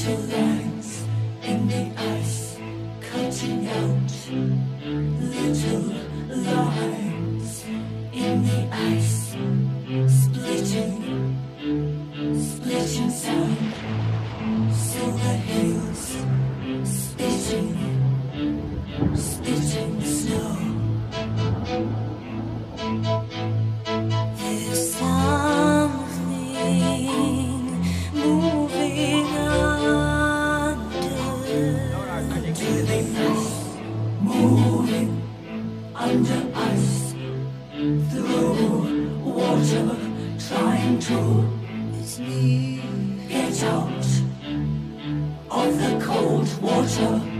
little lines in the ice, cutting out little lines in the ice, splitting sound, silver hills, spitting snow. There's something moving moving under ice, through water, trying to get out of the cold water.